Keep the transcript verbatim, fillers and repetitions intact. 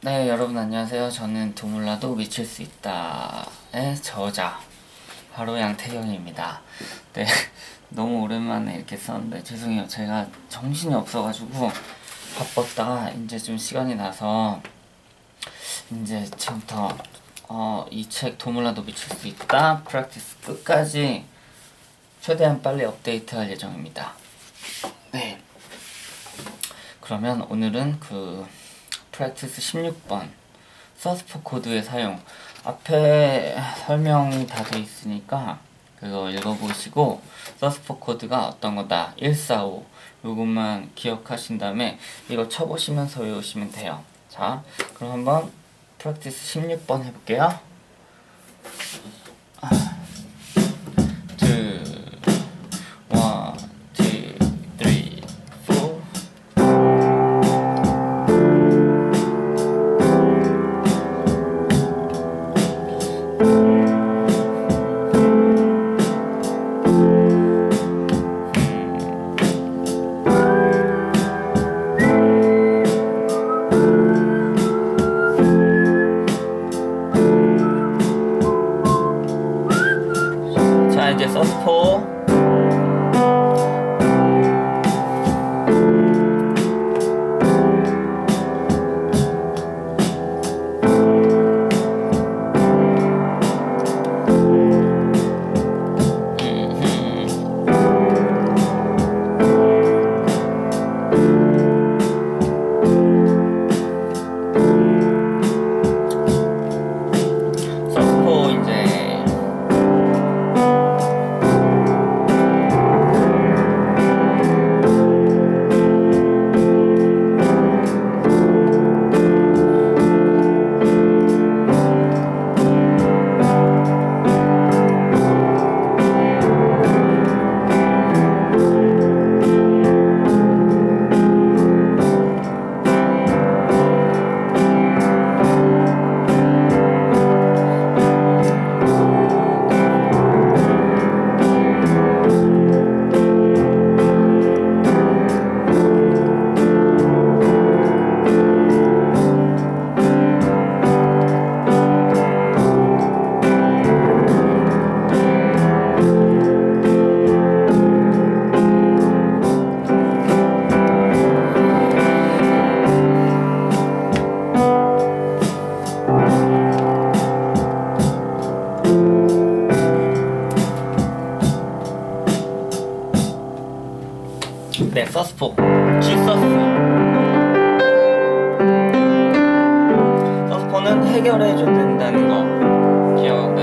네, 여러분 안녕하세요. 저는 두몰라도 미칠 수 있다의 저자 바로 양태경입니다. 네, 너무 오랜만에 이렇게 썼는데 죄송해요. 제가 정신이 없어가지고 바빴다가 이제 좀 시간이 나서 이제 지금부터 어, 이 책 두몰라도 미칠 수 있다 프랙티스 끝까지 최대한 빨리 업데이트할 예정입니다. 네, 그러면 오늘은 그 프랙티스 십육 번 서스포 코드의 사용, 앞에 설명이 다 돼 있으니까 그거 읽어보시고 서스포 코드가 어떤 거다 일사오 요것만 기억하신 다음에 이거 쳐보시면서 외우시면 돼요. 자, 그럼 한번 프랙티스 십육 번 해볼게요. 자, 이제 서스포 네, 서스포 G 서스 서스포는 해결해줘야 된다는 거 기억